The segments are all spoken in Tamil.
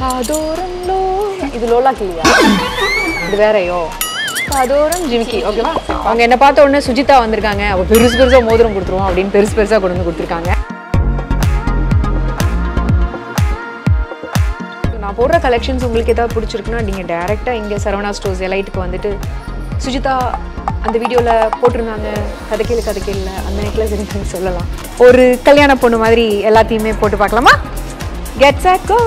காதோரம்லோ இது லோலா கிளியா இது வேறயோ காதோரம் ஜிமிக்கி ஓகேவா அவங்க என்ன பார்த்த உடனே சுஜிதா வந்திருக்காங்க அவ பெருசு பெருசா மோதிரம் கொடுத்துருவோம் அப்படின்னு பெருசு பெருசா கொண்டு வந்து கொடுத்துருக்காங்க நான் போடுற கலெக்ஷன்ஸ் உங்களுக்கு ஏதாவது பிடிச்சிருக்குன்னா நீங்கள் டேரெக்டாக இங்கே சரவணா ஸ்டோர்ஸ் எலைட்டுக்கு வந்துட்டு சுஜிதா அந்த வீடியோவில் போட்டிருந்தாங்க கதைக்கேளு கதைக்கேளில் அந்த நெக்லஸ் இருக்குன்னு சொல்லலாம் ஒரு கல்யாண பொண்ணு மாதிரி எல்லாத்தையுமே போட்டு பார்க்கலாமா கெட் செட் கோ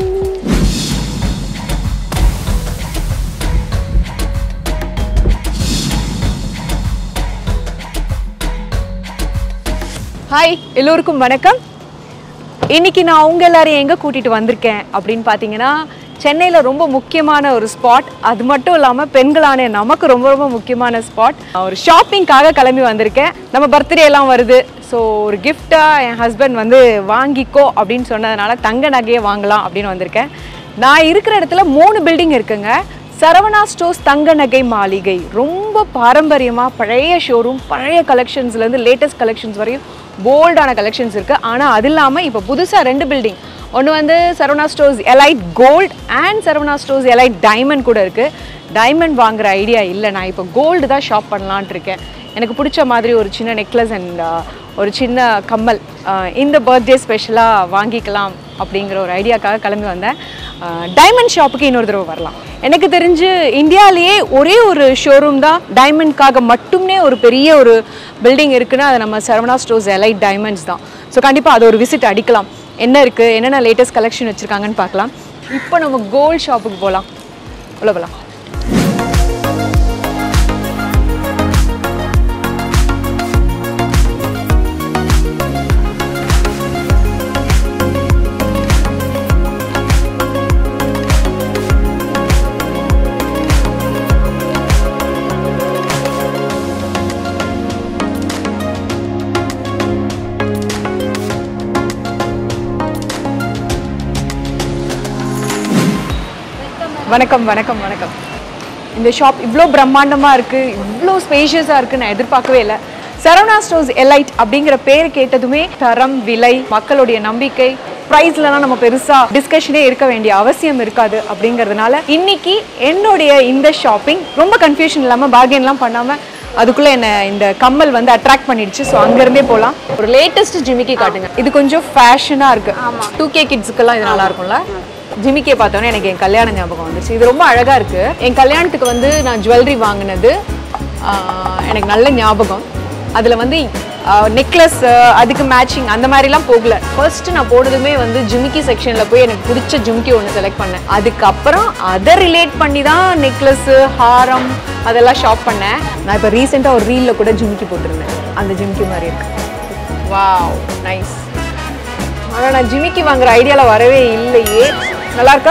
ஹாய் எல்லோருக்கும் வணக்கம் இன்னைக்கு நான் உங்க எல்லாரையும் எங்க கூட்டிட்டு வந்திருக்கேன் அப்படின்னு பாத்தீங்கன்னா சென்னையில ரொம்ப முக்கியமான ஒரு ஸ்பாட் அது மட்டும் இல்லாம பெண்களான நமக்கு ரொம்ப ரொம்ப முக்கியமான ஸ்பாட் ஒரு ஷாப்பிங்காக கிளம்பி வந்திருக்கேன் நம்ம பர்த்டே எல்லாம் வருது ஸோ ஒரு கிஃப்டா என் ஹஸ்பண்ட் வந்து வாங்கிக்கோ அப்படின்னு சொன்னதுனால தங்க நகையை வாங்கலாம் அப்படின்னு வந்திருக்கேன் நான் இருக்கிற இடத்துல 3 பில்டிங் இருக்குங்க சரவணா ஸ்டோர்ஸ் தங்க நகை மாளிகை ரொம்ப பாரம்பரியமா பழைய ஷோரூம் பழைய கலெக்ஷன்ஸ்ல இருந்து லேட்டஸ்ட் கலெக்ஷன்ஸ் வரையும் போல்டான கலெக்ஷன்ஸ் இருக்கு ஆனா அது இல்லாம இப்போ புதுசா 2 பில்டிங் ஒன்று வந்து Saravana stores elite gold and Saravana stores elite diamond கூட இருக்கு டைமண்ட் வாங்குற ஐடியா இல்லை நான் இப்போ கோல்டு தான் ஷாப் பண்ணலான்ட்டு இருக்கேன் எனக்கு பிடிச்ச மாதிரி ஒரு சின்ன நெக்லஸ் அண்ட் ஒரு சின்ன கம்மல் இந்த பர்த்டே ஸ்பெஷலாக வாங்கிக்கலாம் அப்படிங்கிற ஒரு ஐடியாக்காக கிளம்பி வந்தேன் டைமண்ட் ஷாப்புக்கு இன்னொரு தடவை வரலாம் எனக்கு தெரிஞ்சு இந்தியாவிலேயே ஒரே ஒரு ஷோரூம் தான் டைமண்ட்காக மட்டுமே ஒரு பெரிய ஒரு பில்டிங் இருக்குன்னா அது நம்ம சரவணா ஸ்டோர்ஸ் எலைட் டைமண்ட்ஸ் தான் ஸோ கண்டிப்பாக அது ஒரு விசிட் அடிக்கலாம் என்ன இருக்குது என்னென்ன லேட்டஸ்ட் கலெக்ஷன் வச்சுருக்காங்கன்னு பார்க்கலாம் இப்போ நம்ம கோல்ட் ஷாப்புக்கு போகலாம் உள்ள போகலாம் வணக்கம் வணக்கம் வணக்கம் இந்த ஷாப் இவ்வளோ பிரம்மாண்டமாக இருக்குது இவ்வளோ ஸ்பேஷியஸாக இருக்குது நான் எதிர்பார்க்கவே இல்லை சரவணா ஸ்டோர்ஸ் எலைட் அப்படிங்கிற பேர் கேட்டதுமே தரம் விலை மக்களுடைய நம்பிக்கை ப்ரைஸ்லலாம் நம்ம பெருசாக டிஸ்கஷனே இருக்க வேண்டிய அவசியம் இருக்காது அப்படிங்கிறதுனால இன்னைக்கு என்னுடைய இந்த ஷாப்பிங் ரொம்ப கன்ஃபியூஷன் இல்லாமல் பார்கென்லாம் பண்ணாமல் அதுக்குள்ளே என்ன இந்த கம்மல் வந்து அட்ராக்ட் பண்ணிடுச்சு ஸோ அங்கேருந்தே போகலாம் ஒரு லேட்டஸ்ட் ஜிமிக்கி காட்டுங்க இது கொஞ்சம் ஃபேஷனாக இருக்குது 2K கிட்ஸுக்கெல்லாம் இது நல்லா இருக்கும்ல ஜிமிக்கியை பார்த்தோன்னே எனக்கு என் கல்யாண ஞாபகம் வந்துச்சு இது ரொம்ப அழகாக இருக்குது என் கல்யாணத்துக்கு வந்து நான் ஜுவல்லரி வாங்கினது எனக்கு நல்ல ஞாபகம் அதில் வந்து நெக்லஸ் அதுக்கு மேட்சிங் அந்த மாதிரிலாம் போகல ஃபர்ஸ்ட்டு நான் போனதுமே வந்து ஜிமிக்கி செக்ஷனில் போய் எனக்கு பிடிச்ச ஜிமிக்கி ஒன்று செலக்ட் பண்ணேன் அதுக்கப்புறம் அதை ரிலேட் பண்ணி தான் நெக்லஸ்ஸு ஹாரம் அதெல்லாம் ஷாப் பண்ணேன் நான் இப்போ ரீசெண்டாக ஒரு ரீலில் கூட ஜிமிக்கி போட்டிருந்தேன் அந்த ஜிமிக்கி மாதிரி இருக்கு வாவ் நைஸ் ஆனால் நான் ஜிமிக்கி வாங்குற ஐடியாவில் வரவே இல்லையே நல்லா இருக்கா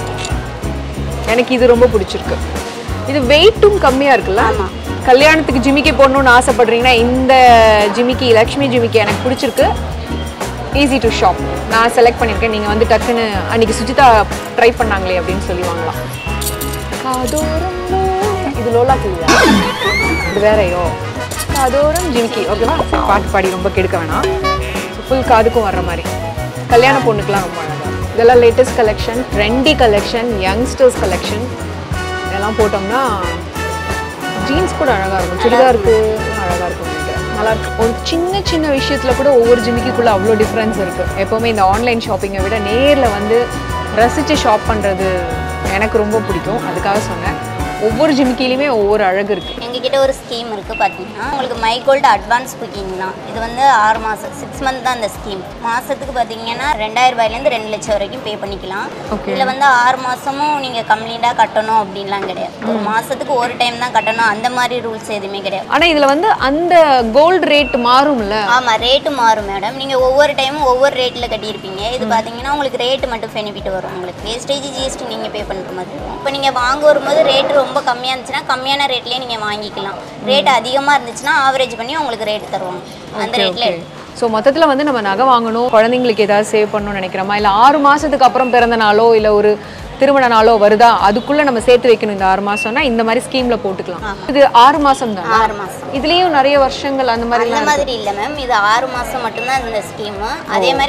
எனக்கு இது ரொம்ப பிடிச்சிருக்கு இது வெயிட்டும் கம்மியாக இருக்குல்ல கல்யாணத்துக்கு ஜிமிக்கி போடணும்னு ஆசைப்படுறீங்கன்னா இந்த ஜிமிக்கி லக்ஷ்மி ஜிமிக்கி எனக்கு பிடிச்சிருக்கு ஈஸி டு ஷாப் நான் செலக்ட் பண்ணியிருக்கேன் நீங்கள் வந்து டக்குன்னு அன்றைக்கி சுஜிதா ட்ரை பண்ணாங்களே அப்படின்னு சொல்லி வாங்கலாம் காதோரம்லோ இது லோலா கிளியா இது வேறையோ காதோரம் ஜிமிக்கி ஓகேவா பாட்டு பாடி ரொம்ப கெடுக்க வேணாம் ஃபுல் காதுக்கும் வர்ற மாதிரி கல்யாண பொண்ணுக்கெலாம் ரொம்ப அழகாக இதெல்லாம் latest collection trendy collection youngsters collection இதெல்லாம் போட்டோம்னா ஜீன்ஸ் கூட அழகாக இருக்கும் சுடிதாருக்கு அழகாக இருக்கும் நினைக்கிறேன் நல்லாயிருக்கு ஒரு சின்ன சின்ன விஷயத்தில் கூட ஒவ்வொரு ஜிமிக்கிக்குள்ளே அவ்வளோ டிஃப்ரென்ஸ் இருக்குது எப்போவுமே இந்த ஆன்லைன் ஷாப்பிங்கை விட நேரில் வந்து ரசித்து ஷாப் பண்ணுறது எனக்கு ரொம்ப பிடிக்கும் அதுக்காக சொன்னேன் ஒவ்வொரு ஜிமிக்கிலையுமே ஒவ்வொரு அழகு இருக்குது எங்ககிட்ட ஒரு ஸ்கீம் இருக்குது பார்த்தீங்கன்னா உங்களுக்கு மை கோல்டு அட்வான்ஸ் புக்கிங் தான் இது வந்து 6 மாதம் 6 மந்த் தான் இந்த ஸ்கீம் மாதத்துக்கு பார்த்தீங்கன்னா 2000 ரூபாயிலேருந்து 2 லட்சம் வரைக்கும் பே பண்ணிக்கலாம் இதில் வந்து 6 மாதமும் நீங்கள் கம்ப்ளீட்டாக கட்டணும் அப்படின்லாம் கிடையாது ஒரு மாதத்துக்கு ஒரு டைம் தான் கட்டணும் அந்த மாதிரி ரூல்ஸ் எதுவுமே கிடையாது ஆனால் இதில் வந்து அந்த கோல்டு ரேட் மாறும்ல ஆமாம் ரேட்டு மாறும் மேடம் நீங்கள் ஒவ்வொரு டைமும் ஒவ்வொரு ரேட்டில் கட்டியிருப்பீங்க இது பார்த்தீங்கன்னா உங்களுக்கு ரேட்டு மட்டும் பெனிஃபிட் வரும் உங்களுக்கு வேஸ்டேஜ் ஜிஎஸ்டி நீங்கள் பே பண்ணுற மாதிரி இருக்கும் இப்போ நீங்கள் வாங்க வரும்போது ரேட்டு ரொம்ப கம்மியாக இருந்துச்சுன்னா கம்மியான ரேட்லேயே நீங்கள் வாங்கிக்கலாம் ரேட் அதிகமாக இருந்துச்சுன்னா ஆவரேஜ் பண்ணி உங்களுக்கு ரேட் தருவாங்க அந்த ரேட்டில் ஸோ மொத்தத்தில் வந்து நம்ம நகை வாங்கணும் குழந்தைங்களுக்கு ஏதாவது சேவ் பண்ணணும்னு நினைக்கிறோமா இல்லை 6 மாதத்துக்கு அப்புறம் பிறந்த நாளோ இல்லை ஒரு திருமண நாளோ வருதா அதுக்குள்ளே நம்ம சேர்த்து வைக்கணும் இந்த 6 மாதம்னா இந்த மாதிரி ஸ்கீமில் போட்டுக்கலாம் இது 6 மாதம் தான் 6 மாதம் இதுலேயும் நிறைய வருஷங்கள் அந்த மாதிரி இல்லை மேம் இது 6 மாதம் மட்டும்தான் இந்த ஸ்கீமு அதே மாதிரி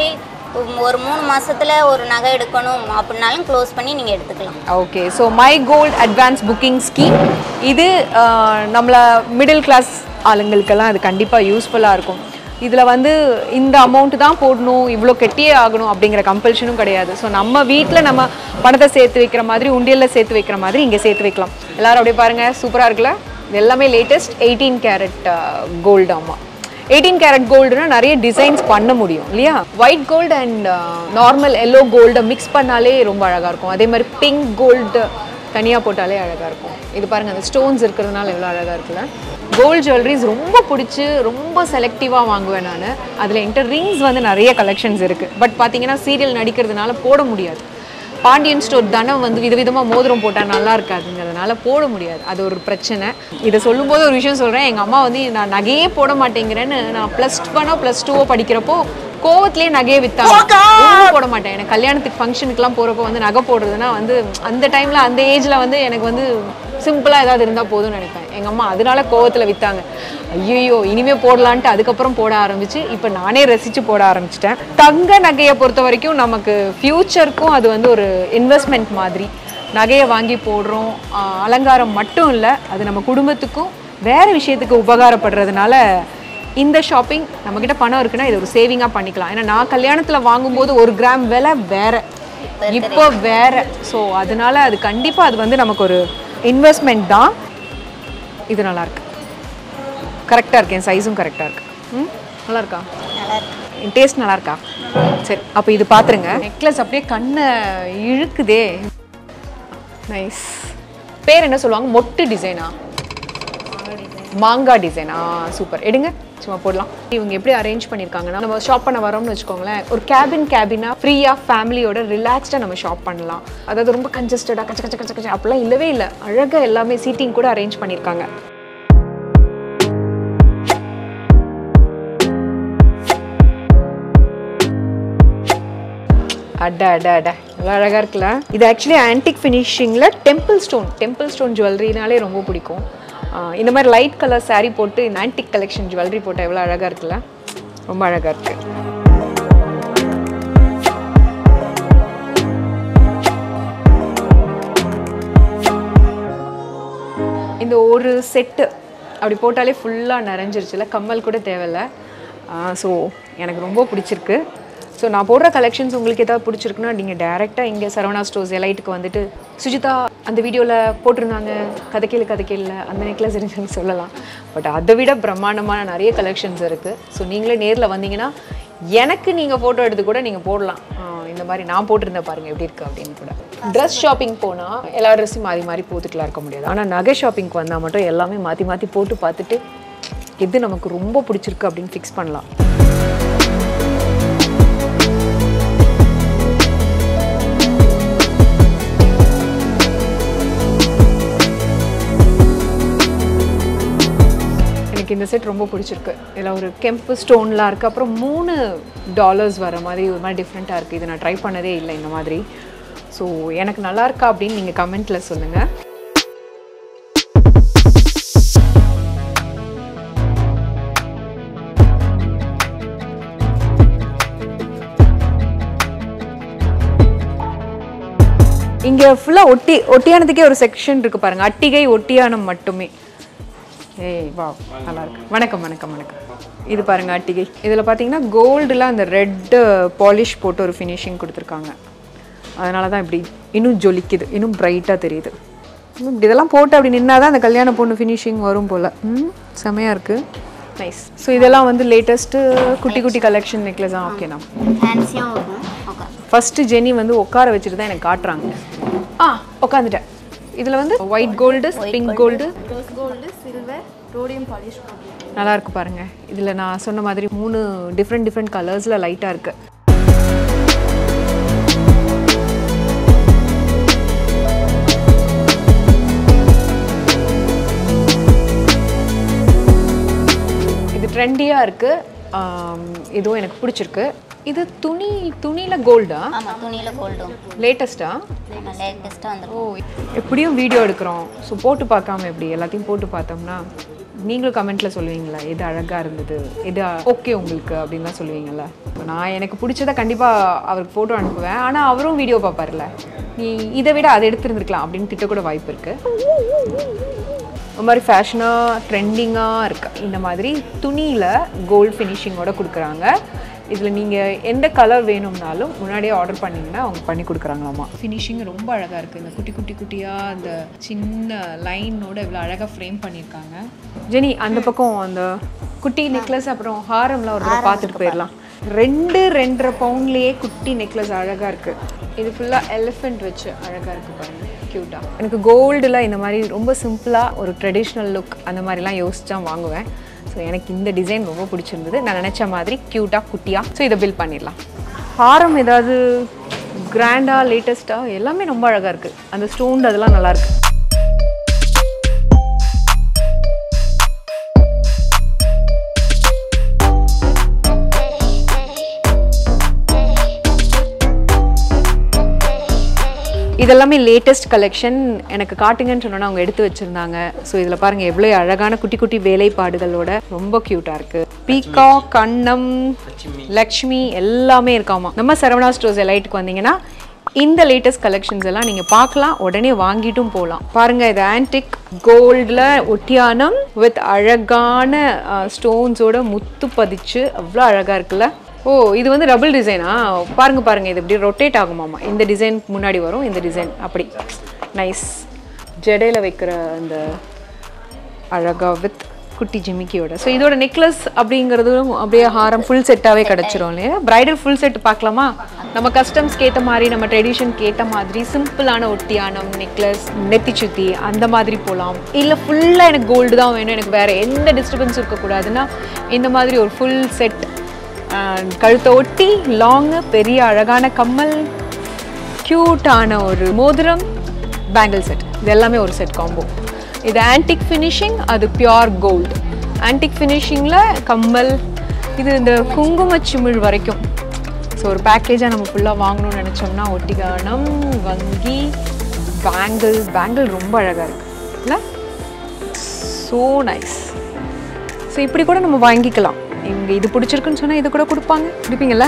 ஒரு 3 மாசத்துல ஒரு நகை எடுக்கணும் அப்படினாலும் க்ளோஸ் பண்ணி நீங்க எடுத்துக்கலாம். Okay, so my gold advance booking scheme இது நம்மள மிடில் கிளாஸ் ஆளுங்களுக்கெல்லாம் இது கண்டிப்பாக யூஸ்ஃபுல்லாக இருக்கும். இதில் வந்து இந்த அமௌண்ட் தான் போடணும், இவ்வளோ கெட்டியே ஆகணும் அப்படிங்கிற கம்பல்ஷனும் கிடையாது. ஸோ நம்ம வீட்டில் நம்ம பணத்தை சேர்த்து வைக்கிற மாதிரி, உண்டியலில் சேர்த்து வைக்கிற மாதிரி இங்கே சேர்த்து வைக்கலாம். எல்லோரும் அப்படியே பாருங்கள், சூப்பராக இருக்குல்ல? இது எல்லாமே லேட்டஸ்ட் 18 கேரட் கோல்டு. ஆமாம், 18 கேரட் கோல்டுனா நிறைய டிசைன்ஸ் பண்ண முடியும் இல்லையா? White gold and normal yellow கோல்டை மிக்ஸ் பண்ணாலே ரொம்ப அழகாக இருக்கும். அதே மாதிரி பிங்க் கோல்டு தனியாக போட்டாலே அழகாக இருக்கும். இது பாருங்கள், அந்த ஸ்டோன்ஸ் இருக்கிறதுனால எவ்வளோ அழகாக இருக்குல்ல? கோல்டு ஜுவல்லரிஸ் ரொம்ப பிடிச்சி ரொம்ப செலக்டிவாக வாங்குவேன் நான். அதில் என்கிட்ட ரிங்ஸ் வந்து நிறைய கலெக்ஷன்ஸ் இருக்குது. பட் பார்த்தீங்கன்னா சீரியல் நடிக்கிறதுனால போட முடியாது. பாண்டியன் ஸ்டோர் தனம் வந்து விதவிதமாக மோதிரம் போட்டால் நல்லா இருக்காதுங்கிறதுனால போட முடியாது. அது ஒரு பிரச்சனை. இதை சொல்லும்போது ஒரு விஷயம் சொல்கிறேன். எங்கள் அம்மா வந்து நான் நகையே போட மாட்டேங்கிறேன்னு நான் +1 +2 படிக்கிறப்போ கோவத்திலேயே நகையை விற்றாங்க. போட மாட்டேன். எனக்கு கல்யாணத்துக்கு ஃபங்க்ஷனுக்குலாம் போகிறப்போ வந்து நகை போடுறதுன்னா வந்து அந்த டைமில் அந்த ஏஜில் வந்து எனக்கு வந்து சிம்பிளாக ஏதாவது இருந்தால் போதும்னு நினைப்பேன். எங்கள் அம்மா அதனால கோவத்தில் விற்றாங்க. ஐயோ இனிமேல் போடலான்ட்டு அதுக்கப்புறம் போட ஆரம்பிச்சு இப்போ நானே ரசித்து போட ஆரம்பிச்சிட்டேன். தங்க நகையை பொறுத்த வரைக்கும் நமக்கு ஃப்யூச்சருக்கும் அது வந்து ஒரு இன்வெஸ்ட்மெண்ட் மாதிரி. நகையை வாங்கி போடுறோம், அலங்காரம் மட்டும் இல்லை, அது நம்ம குடும்பத்துக்கும் வேறு விஷயத்துக்கு உபகாரப்படுறதுனால இந்த ஷாப்பிங் நம்மக்கிட்ட பணம் இருக்குன்னா இது ஒரு சேவிங்காக பண்ணிக்கலாம். ஏன்னா நான் கல்யாணத்தில் வாங்கும்போது 1 கிராம் விலை வேறு, இப்போ வேறு. ஸோ அதனால அது கண்டிப்பாக அது வந்து நமக்கு ஒரு இன்வெஸ்ட்மெண்ட் தான். இது நல்லாயிருக்கு, கரெக்டாக இருக்கு, என் சைஸும் கரெக்டாக இருக்குது. நல்லா இருக்கா? என் டேஸ்ட் நல்லா இருக்கா? சரி, அப்போ இது பார்த்துருங்க. நெக்லஸ் அப்படியே கண்ணை இழுக்குதே. நைஸ். பேர் என்ன சொல்லுவாங்க? மொட்டு டிசைனா? மாங்காய் டிசைனா? சூப்பர். எடுங்க, சும்மா போடலாம். இவங்க எப்படி அரேஞ்ச் பண்ணியிருக்காங்கன்னா, நம்ம ஷாப் பண்ண வரோம்னு வச்சுக்கோங்களேன், ஒரு கேபினா ஃப்ரீயாக ஃபேமிலியோட ரிலாக்ஸ்டாக நம்ம ஷாப் பண்ணலாம். அதாவது ரொம்ப கன்ஜஸ்டடாக கச்ச கச்ச கச்ச கச்ச அப்படிலாம் இல்லவே இல்லை. அழகாக எல்லாமே சீட்டிங் கூட அரேஞ்ச் பண்ணியிருக்காங்க. அட அட அட, நல்லா அழகாக இருக்குல்ல? இது ஆக்சுவலி ஆன்டிக் ஃபினிஷிங்கில் டெம்பிள் ஸ்டோன் ஜுவல்லரினாலே ரொம்ப பிடிக்கும். இந்த மாதிரி லைட் கலர் சாரீ போட்டு இந்த ஆன்டிக் கலெக்ஷன் ஜுவல்லரி போட்டால் எவ்வளோ அழகாக இருக்குல்ல? ரொம்ப அழகாக இருக்குது. இந்த ஒரு செட்டு அப்படி போட்டாலே ஃபுல்லாக நிறைஞ்சிருச்சுல, கம்மல் கூட தேவையில்லை. ஸோ எனக்கு ரொம்ப பிடிச்சிருக்கு. ஸோ நான் போடுற கலெக்ஷன்ஸ் உங்களுக்கு ஏதாவது பிடிச்சிருக்குன்னா நீங்கள் டேரெக்டாக இங்கே சரவணா ஸ்டோர்ஸ் எலைட்டுக்கு வந்துட்டு சுஜிதா அந்த வீடியோவில் போட்டிருந்தாங்க கதக்கேல அந்த நெக்லஸ் இருக்குன்னு சொல்லலாம். பட் அதை விட பிரம்மாண்டமான நிறைய கலெக்ஷன்ஸ் இருக்குது. ஸோ நீங்களே நேரில் வந்தீங்கன்னா எனக்கு நீங்கள் ஃபோட்டோ எடுத்து கூட நீங்கள் போடலாம். இந்த மாதிரி நான் போட்டிருந்தேன் பாருங்கள் எப்படி இருக்குது அப்படின்னு கூட. ட்ரெஸ் ஷாப்பிங் போனால் எல்லா ட்ரெஸ்ஸும் மாறி போட்டுட்டுலாம் இருக்க முடியாது. ஆனால் நகை ஷாப்பிங்க்கு வந்தால் மட்டும் எல்லாமே மாற்றி போட்டு பார்த்துட்டு எது நமக்கு ரொம்ப பிடிச்சிருக்கு அப்படின்னு ஃபிக்ஸ் பண்ணலாம். இந்த செட் ரொம்ப பிடிச்சிருக்கு. இதில் ஒரு கெம்பு ஸ்டோன்லாம் இருக்குது. அப்புறம் $3 வர மாதிரி ஒரு மாதிரி டிஃப்ரெண்ட்டாக இருக்குது. இது நான் ட்ரை பண்ணதே இல்லை இந்த மாதிரி. ஸோ எனக்கு நல்லா இருக்கா அப்படின்னு நீங்கள் கமெண்ட்டில் சொல்லுங்கள். இங்கே ஃபுல்லாக ஒட்டியானதுக்கே ஒரு செக்ஷன் இருக்குது பாருங்கள். அட்டிகை ஒட்டியானம் மட்டுமே. ஏய் வா, நல்லா இருக்கு. வணக்கம். இது பாருங்கள் அட்டிகை. இதில் பார்த்தீங்கன்னா கோல்டில் அந்த ரெட்டு பாலிஷ் போட்டு ஒரு ஃபினிஷிங் கொடுத்துருக்காங்க. அதனால தான் இப்படி இன்னும் ஜொலிக்குது, இன்னும் பிரைட்டாக தெரியுது. இப்படி இதெல்லாம் போட்டு அப்படி நின்னா தான் அந்த கல்யாண பொண்ணு ஃபினிஷிங் வரும் போல். செமையாக இருக்குது. நைஸ். ஸோ இதெல்லாம் வந்து லேட்டஸ்ட்டு குட்டி கலெக்ஷன் நெக்லஸ் தான். ஓகேண்ணா, ஃபஸ்ட்டு ஜெனி வந்து உட்கார வச்சுட்டு தான் எனக்கு காட்டுறாங்க. உட்காந்துட்டேன். இதில் வந்து white gold, pink gold, rose gold, silver, rhodium polish நல்லா இருக்கு பாருங்க. இதில் நான் சொன்ன மாதிரி 3 டிஃப்ரெண்ட் கலர்ஸில் லைட்டாக இருக்குது. இது ட்ரெண்டியாக இருக்குது. இதுவும் எனக்கு பிடிச்சிருக்கு. இது துணியில் கோல்டா? ஆமாம், துணியில் கோல்டு. லேட்டஸ்ட்டாக வந்து எப்படியும் வீடியோ எடுக்கிறோம். ஸோ போட்டு பார்க்காம எப்படி எல்லாத்தையும் போட்டு பார்த்தோம்னா நீங்களும் கமெண்ட்டில் சொல்லுவீங்களா எது அழகாக இருந்தது எது ஓகே உங்களுக்கு அப்படின்லாம் சொல்லுவீங்களா? நான் எனக்கு பிடிச்சதை கண்டிப்பாக அவருக்கு ஃபோட்டோ அனுப்புவேன். ஆனால் அவரும் வீடியோ பார்ப்பார்ல, நீ இதை விட அதை எடுத்துருந்துருக்கலாம் அப்படின்னு திட்டக்கூட வாய்ப்பு இருக்குது. ஒரு மாதிரி ஃபேஷனாக ட்ரெண்டிங்காக இருக்குது. இந்த மாதிரி துணியில் கோல்டு ஃபினிஷிங்கோடு கொடுக்குறாங்க. இதில் நீங்கள் எந்த கலர் வேணும்னாலும் முன்னாடியே ஆர்டர் பண்ணிங்கன்னா அவங்க பண்ணி கொடுக்குறாங்களாமா. ஃபினிஷிங் ரொம்ப அழகாக இருக்குது. இந்த குட்டி குட்டி குட்டியாக அந்த சின்ன லைனோட இவ்வளோ அழகாக ஃப்ரேம் பண்ணியிருக்காங்க. ஜெனி அந்த பக்கம் அந்த குட்டி நெக்லஸ் அப்புறம் ஹாரம்லாம் ஒரு தடவை பார்த்துட்டு போயிடலாம். 2.5 பவுண்ட்லேயே குட்டி நெக்லஸ் அழகாக இருக்குது. இது ஃபுல்லாக எலிஃபெண்ட் வச்சு அழகாக இருக்குது பாருங்கள், க்யூட்டாக. எனக்கு கோல்டில் இந்த மாதிரி ரொம்ப சிம்பிளாக ஒரு ட்ரெடிஷ்னல் லுக் அந்த மாதிரிலாம் யோசிச்சா வாங்குவேன். ஸோ எனக்கு இந்த டிசைன் ரொம்ப பிடிச்சிருந்தது. நான் நினச்ச மாதிரி க்யூட்டாக குட்டியாக. ஸோ இதை பில் பண்ணிடலாம். ஹாரம் ஏதாவது கிராண்டாக லேட்டஸ்ட்டாக எல்லாமே ரொம்ப அழகாக இருக்குது. அந்த ஸ்டோன் அதெல்லாம் நல்லாயிருக்கு. இதெல்லாமே லேட்டஸ்ட் கலெக்ஷன். எனக்கு காட்டுங்கன்னு சொன்னோன்னா அவங்க எடுத்து வச்சுருந்தாங்க. ஸோ இதில் பாருங்கள் எவ்வளோ அழகான குட்டி குட்டி வேலைப்பாடுகளோட ரொம்ப க்யூட்டாக இருக்குது. பீகா, கண்ணம், லக்ஷ்மி எல்லாமே இருக்காமா. நம்ம சரவணா ஸ்டோர்ஸ் எலைட்டுக்கு வந்தீங்கன்னா இந்த லேட்டஸ்ட் கலெக்ஷன்ஸ் எல்லாம் நீங்கள் பார்க்கலாம், உடனே வாங்கிட்டும் போகலாம். பாருங்கள், இது ஆன்டிக் கோல்டில் ஒட்டியானம் வித் அழகான ஸ்டோன்ஸோட முத்து பதிச்சு அவ்வளோ அழகாக இருக்குல்ல. ஓ, இது வந்து டபுள் டிசைனா? பாருங்கள் பாருங்கள், இது இப்படி ரொட்டேட் ஆகுமாமா. இந்த டிசைன் முன்னாடி வரும், இந்த டிசைன் அப்படி. நைஸ். ஜடையில் வைக்கிற அந்த அழகாக வித் குட்டி ஜிமிக்கியோட. ஸோ இதோட நெக்லஸ் அப்படிங்கிறதும் அப்படியே ஹாரம் ஃபுல் செட்டாகவே கிடச்சிரும் இல்லையா? ப்ரைடல் ஃபுல் செட் பார்க்கலாமா? நம்ம கஸ்டம்ஸ்க்கு ஏற்ற மாதிரி, நம்ம ட்ரெடிஷனுக்கு ஏற்ற மாதிரி சிம்பிளான ஒட்டியானம், நெக்லஸ், நெத்தி சுத்தி அந்த மாதிரி போகலாம். இல்லை ஃபுல்லாக எனக்கு கோல்டு தான் வேணும், எனக்கு வேறு எந்த டிஸ்டர்பன்ஸும் இருக்கக்கூடாதுன்னா இந்த மாதிரி ஒரு ஃபுல் செட். கழுத்தை ஒட்டி லாங்கு, பெரிய அழகான கம்மல், க்யூட்டான ஒரு மோதிரம், பேங்கிள் செட், இது எல்லாமே ஒரு செட் காம்போ. இது ஆன்டிக் ஃபினிஷிங், அது பியோர் கோல்டு. ஆன்டிக் ஃபினிஷிங்கில் கம்மல், இது இந்த குங்குமச்சிமிழ் வரைக்கும். ஸோ ஒரு பேக்கேஜாக நம்ம ஃபுல்லாக வாங்கணும்னு நினச்சோம்னா ஒட்டிகானம், வங்கி, பேங்கிள் ரொம்ப அழகாக இருக்குது இல்லை? So nice. ஸோ இப்படி கூட நம்ம வாங்கிக்கலாம். இங்கே இது பிடிச்சிருக்குன்னு சொன்னால் இது கூட கொடுப்பீங்களா?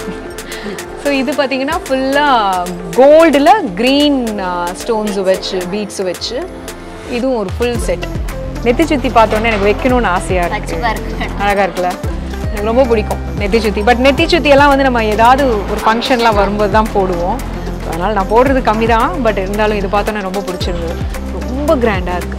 ஸோ இது பார்த்தீங்கன்னா ஃபுல்லாக கோல்டில் க்ரீன் ஸ்டோன்ஸு வச்சு பீட்ஸு வச்சு இதுவும் ஒரு ஃபுல் செட். நெத்தி சுற்றி பார்த்தோன்னே எனக்கு வைக்கணும்னு ஆசையாக இருக்குது. அழகாக இருக்குல்ல, எனக்கு ரொம்ப பிடிக்கும் நெத்தி சுற்றி. பட் நெத்தி சுற்றியெல்லாம் வந்து நம்ம ஏதாவது ஒரு ஃபங்க்ஷன்லாம் வரும்போது தான் போடுவோம். அதனால் நான் போடுறது கம்மி தான். பட் இருந்தாலும் இது பார்த்தோன்னே ரொம்ப பிடிச்சிருந்தது. ரொம்ப கிராண்டாக இருக்குது,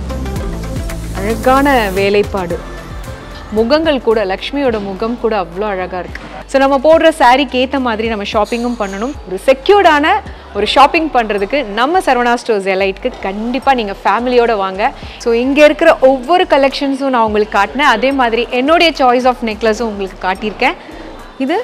அழகான வேலைப்பாடு. முகங்கள் கூட, லக்ஷ்மியோட முகம் கூட அவ்வளோ அழகாக இருக்குது. ஸோ நம்ம போடுற சாரீக்கு ஏற்ற மாதிரி நம்ம ஷாப்பிங்கும் பண்ணணும். ஒரு செக்யூர்டான ஒரு ஷாப்பிங் பண்ணுறதுக்கு நம்ம சரவணா ஸ்டோர்ஸ் எலைட்க்கு கண்டிப்பாக நீங்கள் ஃபேமிலியோடு வாங்க. ஸோ இங்கே இருக்கிற ஒவ்வொரு கலெக்ஷன்ஸும் நான் உங்களுக்கு காட்டினேன். அதே மாதிரி என்னுடைய சாய்ஸ் ஆஃப் நெக்லஸும் உங்களுக்கு காட்டியிருக்கேன். இது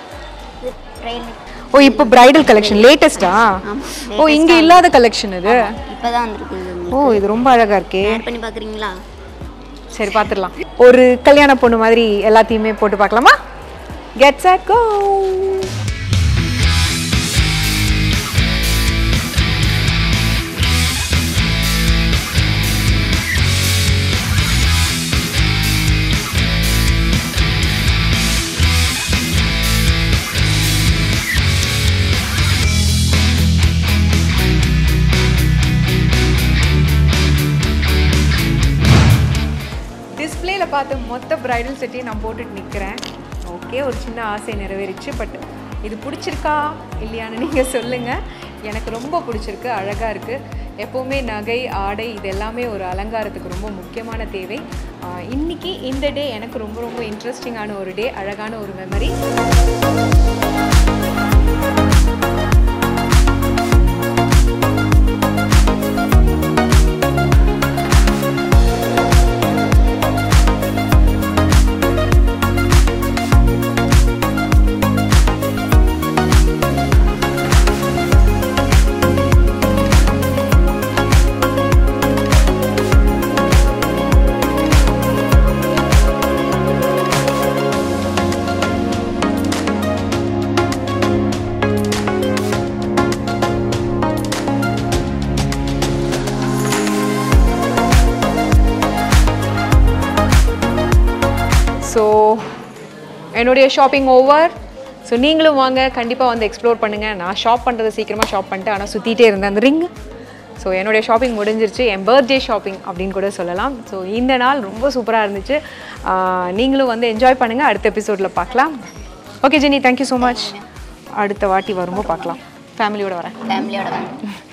ஓ, இப்போ பிரைடல் கலெக்ஷன் லேட்டஸ்டா? ஓ, இங்கே இல்லாத கலெக்ஷன் இது இப்போதான் வந்திருக்கு. ஓ, இது ரொம்ப அழகாக இருக்கே. பண்ணி பார்க்குறீங்களா? சரி, பார்த்துடலாம். ஒரு கல்யாண பொண்ணு மாதிரி எல்லாத்தையுமே போட்டு பார்க்கலாமா? Get set go. டிஸ்பிளேல பார்த்து மொத்த பிரைடல் செட்டையும் நான் போட்டுட்டு நிற்கிறேன். ஓகே, ஒரு சின்ன ஆசை நிறைவேறிச்சு. பட் இது பிடிச்சிருக்கா இல்லையான்னு நீங்கள் சொல்லுங்கள். எனக்கு ரொம்ப பிடிச்சிருக்கு, அழகாக இருக்குது. எப்போவுமே நகை, ஆடை இது எல்லாமே ஒரு அலங்காரத்துக்கு ரொம்ப முக்கியமான தேவை. இன்றைக்கி இந்த டே எனக்கு ரொம்ப ரொம்ப இன்ட்ரெஸ்டிங்கான ஒரு டே, அழகான ஒரு மெமரி. என்னுடைய ஷாப்பிங் ஓவர். ஸோ நீங்களும் வாங்க, கண்டிப்பாக வந்து எக்ஸ்ப்ளோர் பண்ணுங்கள். நான் ஷாப் பண்ணுறது சீக்கிரமாக ஷாப் பண்ணிட்டு ஆனால் சுற்றிட்டே இருந்தேன் அந்த ரிங். ஸோ என்னுடைய ஷாப்பிங் முடிஞ்சிருச்சு, என் பர்த்டே ஷாப்பிங் அப்படின்னு கூட சொல்லலாம். ஸோ இந்த நாள் ரொம்ப சூப்பராக இருந்துச்சு. நீங்களும் வந்து என்ஜாய் பண்ணுங்கள். அடுத்த எபிசோடில் பார்க்கலாம். Okay Jeni, thank you so much. அடுத்த வாட்டி வரும்போது பார்க்கலாம். ஃபேமிலியோட வரேன்.